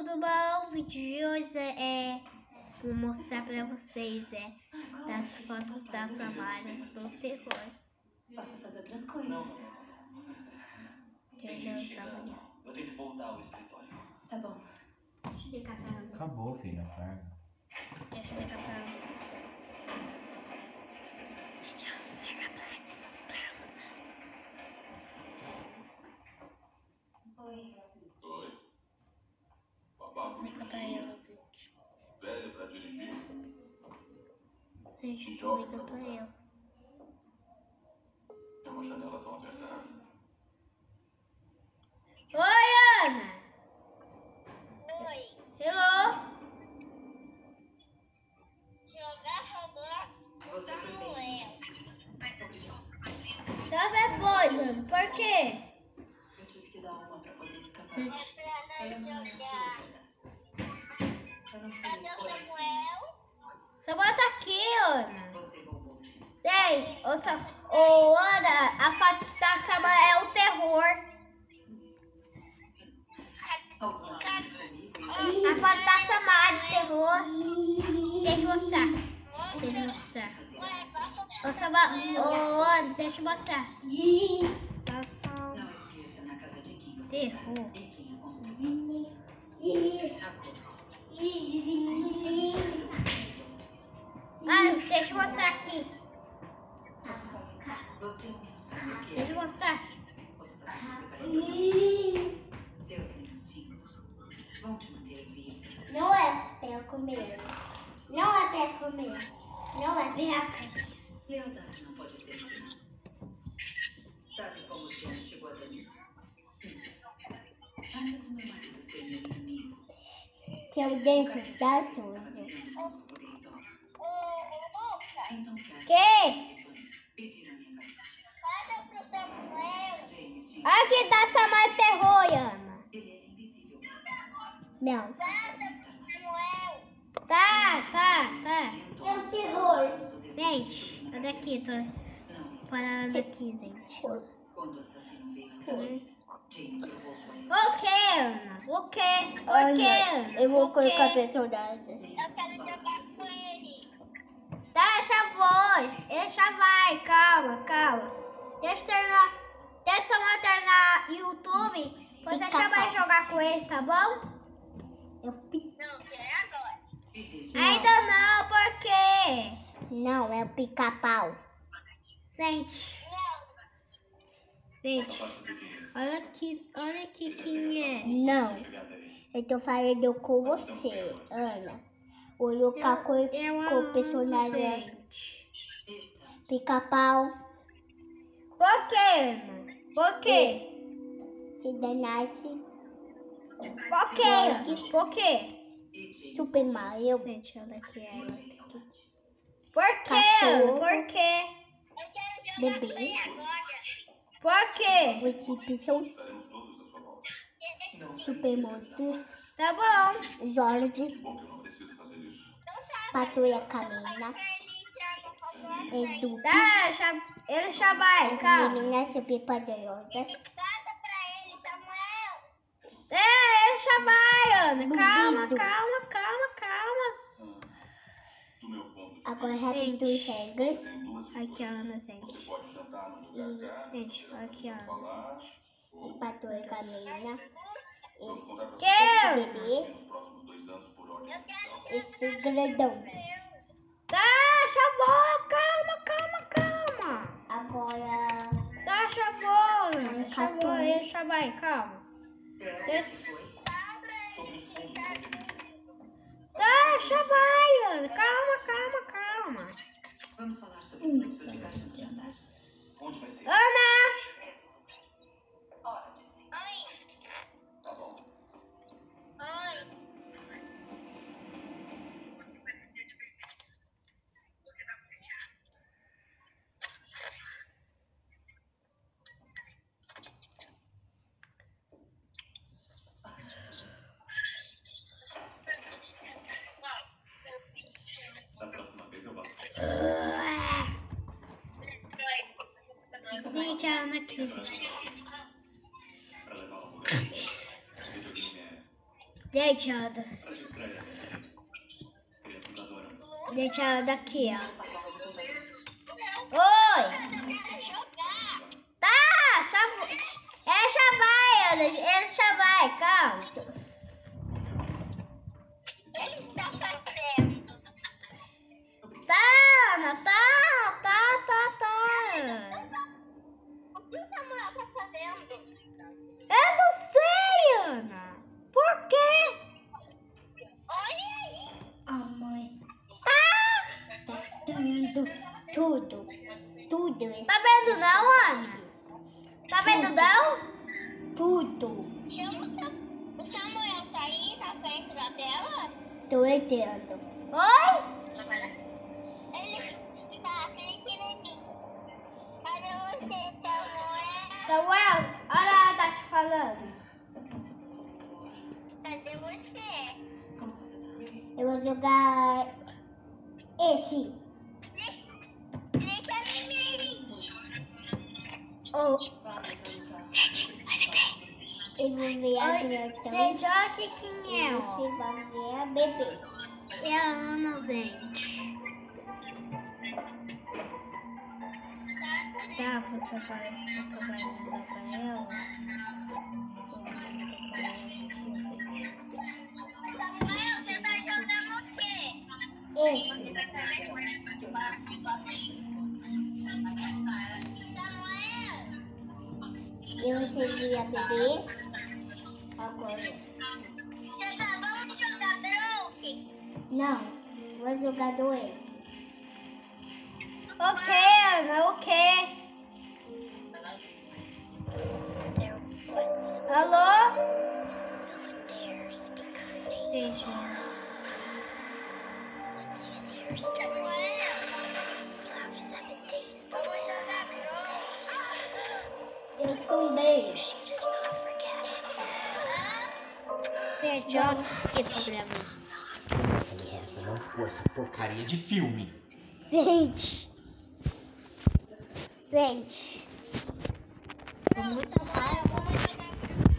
tudo bom? O vídeo de hoje vou mostrar pra vocês das fotos das Samaras do terror. Posso fazer outras coisas. Eu tenho que voltar ao escritório. Tá bom. Deixa eu ligar pra ela. Acabou, filha, carga. Deixa eu ligar pra ela. Deixa eu ligar pra ela. Oi. Oi? Babaca. Liga pra ela, gente. Velho pra dirigir? Gente, Jovem liga pra pra voltar. ela. É uma janela tão apertada. Oi, Ana! Oi, Hello! jogar Roblox Você foi não bem. é. Só depois, Ana. Por quê? Eu tive que dar uma pra poder escapar. Gente, É pra Eu nós não era jogar. surda. Eu não Cadê tinha o escolha. Samuel? Samuel tá aqui, Ana. Você roubou o time. Sei, ô Ana, a foto da Samuel é o terror. Algumas vezes comigo e A foto da Samara, terror. Deixa eu mostrar. Deixa eu mostrar. Ué, posso Ô, Samuel, ô, Ana, deixa eu mostrar. Nossa, não esqueça na casa de quem você terror. está e quem a construiu. Agora. Ah, deixa eu mostrar aqui. Você não sabe o que Deixa eu é. mostrar. Posso fazer você parecer. Seus instintos vão te manter vivo. Não é pra comer. Não é pra comer. Não é pra comer. Lealdade não pode ser ensinada. Sabe como o James chegou até mim? Antes do meu marido ser meu inimigo, Seu o dente cachorro tá estava sujo. brigando com o corredor. Ô, Luca, Então, Cat Que? pediram a minha cabeça. fala pro Samuel. James tinha... Aqui tá Samara, terror, Ana. Ele era invisível. Não. Samuel. Tá. É o terror. Gente, olha aqui, tô Não, parando aqui, gente. quando o assassino veio atrás de mim, James provou sua O lealdade. que, Ana? O que? O que, Ana? Eu vou O colocar quê? personagem. Eu quero jogar com ele. Tá, já vou. Deixa vai, calma. Deixa eu terminar. Deixa eu terminar YouTube. Você chama e jogar com ele, tá bom? Eu fico. Não, quero agora. E deixa Ainda não, por quê? Não, é o pica-pau. Gente, Não. gente, Parte do dinheiro. olha aqui quem é. Não, Chegar até ele. eu tô falando com você, Ana. O Luca com o personagem Gente. Estamos. pica-pau, Por quê, Ana? Por quê? Vida Nasce, Por quê, Ana? Por quê? E James Super Mario, Gente, olha aqui ela. você é lealdade. Por quê, Ana? Por quê? eu quero Bebê, agora. Por quê? os Simpsons, Estaremos todos à sua volta. Super Monstros, Tá bom. Jorge, Que bom que eu não preciso fazer isso. Patrulha Canina, Edu, Tá, ele já vai, calma. Meninas Superpoderosas, Nada pra ele, Samuel. Ele já vai, Ana. Duvido. Ah, do meu ponto de agora vista, Rápido e você Regras, tem duas Aqui, escolhas. Ana, Você gente. pode jantar num lugar caro, Gente, fazer aqui, as pessoas ó. falar, ou Patrulha Canina, vamos contar pra Que? você Bebê, nos próximos 2 anos por ordem judicial. esse grandão. Tá, chamou, calma. Agora, Tá, chamou, ele já vai, calma. Theo, Deixa- foi? Sobre os fundos que você pediu. Tá, já vai, Ana, calma. Vamos falar sobre o fluxo de caixa no jantar. Onde vai ser? Ana! Hora de sim. oi, Tá bom. oi. Da próxima vez eu volto. Gente, a Ana aqui, gente. Pra levar ela no lugar. Esse videogame é Gente, anda. Pra distrair. Crianças adoram isso. Gente, anda aqui, ó. Essa roda do computador. Oi! Tá, já vai, Ana. Ele já vai, calma. Tá, Ana, tá. O que o Samuel tá fazendo? Eu não sei, Ana. Por quê? Olha aí. A mãe tá testando tudo. Tudo. Tá vendo não, Ana? Tá vendo não? Tudo. O Samuel tá aí na frente da tela? Tô entendendo. Oi? Ele tá clique em mim. Olha você, Samuel. Samuel, olha ela tá te falando. Cadê você? Como você tá? Eu vou jogar esse. Clica em mim. Oh. Vai entrar no carro. Eu vou ver a Bertão. Gente, olha aqui quem é, ó. Você vai ver a bebê. É a Ana, gente. Tá, você vai mandar pra ela. Eu vou mandar pra ela, Samuel, você tá jogando o quê? Esse. Samuel, Eu recebi a bebê. Agora. vamos jogar Broke? Não. Vou jogar dois. Ok, Ana, ok. Alô? Gente. Samuel, vamos jogar Broke? Eu também. Gente, olha que programa. Falei pra você não pôr essa porcaria de filme. Gente. Gente. Não, Samuel, vamos jogar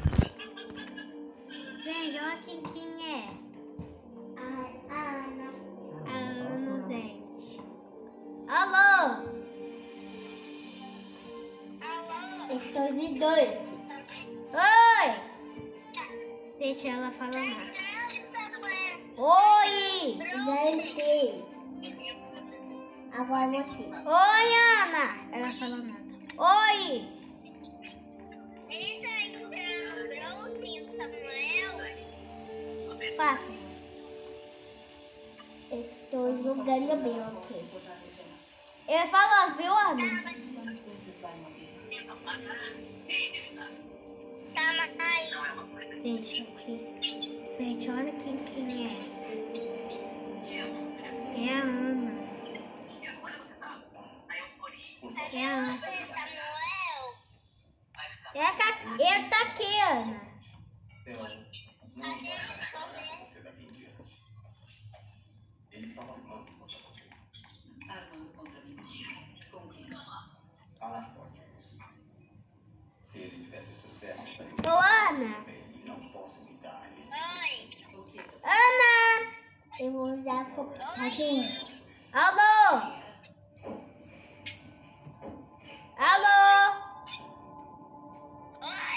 Gente, olha aqui quem é. A Ana. A Ana, gente. Alô? Estou de dois. Oi? Gente, ela fala nada. Oi! Já entrei. Agora você. Oi, Ana! Ela fala nada. Oi! Ele tá entrando Broke, o Samuel. Passa. Estou jogando bem aqui. Ele falou, viu, Ana? Vamos juntos lá em alguém. Tamo aí. Gente, aqui. Gente, olha quem é. É a Ana. É a Ana. Samuel. Ele tá aqui, Ana. Eu não vou trabalhar você daqui em diante. Ele estava armando contra você. Armando contra mim. Com quem? Ah, pode isso. Se ele tivesse sucesso, estaria Ô, Ana. bem. E não posso me dar esse Oi. O que? Ana! Eu vou usar a computador. Alô? Alô? Oi.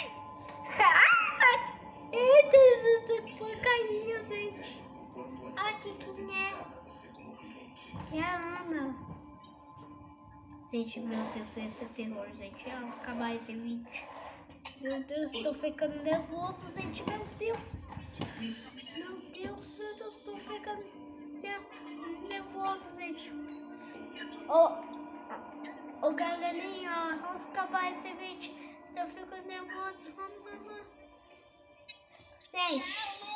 Eita, essa porcaria, gente. enquanto essa Aqui quem é? dedicada a você como cliente. É a Ana. Gente, meu Deus, esse é terror, gente. Vamos acabar esse vídeo. Meu Deus, tô ficando nervoso, gente. Meu Deus. Meu Deus, tô ficando nervoso, gente. Ô, galerinha, ó, vamos acabar esse vídeo. Tô ficando nervoso. Vamos lá. Gente.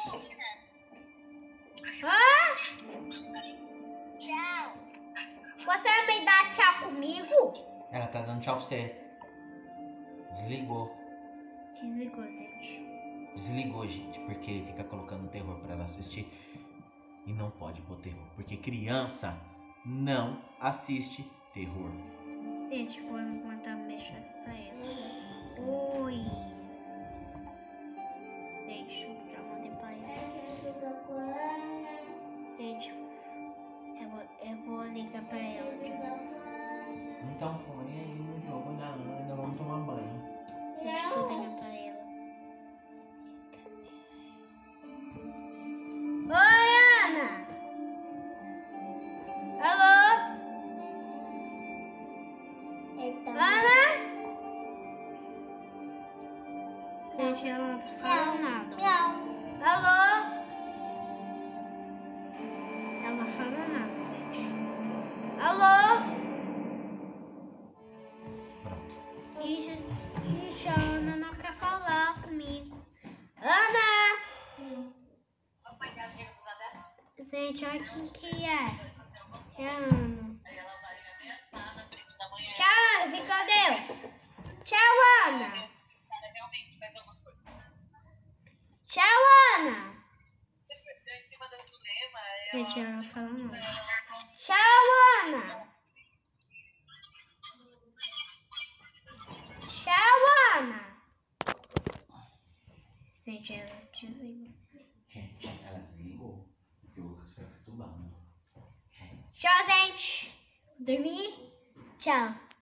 Ah? Tchau. Você vai me dar tchau comigo? Ela tá dando tchau pra você. Desligou. Desligou, gente. Desligou, gente, porque fica colocando terror pra ela assistir. E não pode pôr terror, porque criança não assiste terror. Gente, vou mandar mensagens pra ela. Oi. Gente, já mandei pra ela aqui. Gente, olha quem que é. É a Ana. Tchau, Ana. Fica com Deus. Tchau, Ana. Tchau, Ana. Gente, ela não fala nada. Tchau, Ana. Tchau, Ana. Gente, ela desligou. Gente, ela desligou. Porque o Lucas foi perturbando. Tchau, gente. Dormir. Tchau.